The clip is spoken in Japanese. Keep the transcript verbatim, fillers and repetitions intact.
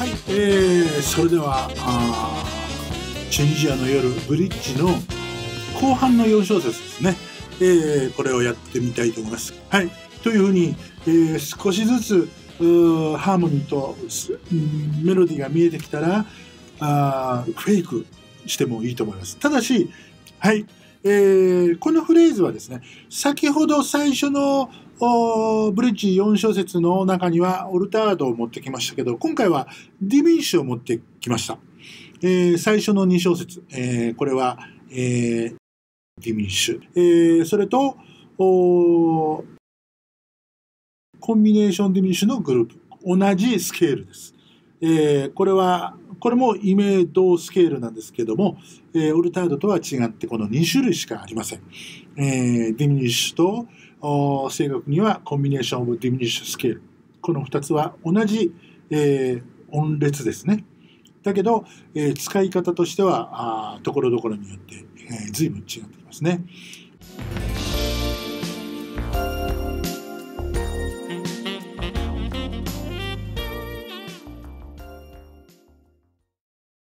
はい、えー、それではあチュニジアの夜ブリッジの後半のよん小節ですね、えー、これをやってみたいと思います。はい、というふうに、えー、少しずつハーモニーとメロディーが見えてきたらあフェイクしてもいいと思います。ただし、はい、えー、このフレーズはですね、先ほど最初のブリッジよん小節の中にはオルタードを持ってきましたけど、今回はディミニッシュを持ってきました。えー、最初のに小節、えー、これは、えー、ディミニッシュ、えー、それとコンビネーションディミニッシュのグループ、同じスケールです。えー、これはこれもイメドスケールなんですけども、えー、オルタードとは違ってこのに種類しかありません。えー、ディミニッシュと正確にはコンビネーションオブディミニッシュスケール、このふたつは同じ、えー、音列ですね。だけど、えー、使い方としてはところどころによって、えー、随分違ってきますね。